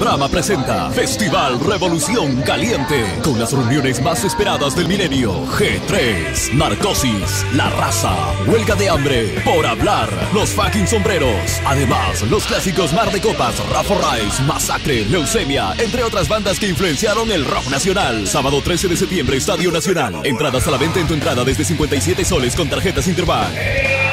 Rama presenta Festival Revolución Caliente, con las reuniones más esperadas del milenio. G3, Narcosis, La Raza, Huelga de Hambre, Por Hablar, Los Fucking Sombreros. Además, los clásicos Mar de Copas, Rafa Rice, Masacre, Leucemia, entre otras bandas que influenciaron el rock nacional. Sábado 13 de septiembre, Estadio Nacional. Entradas a la venta en tu entrada desde 57 soles con tarjetas Interbank.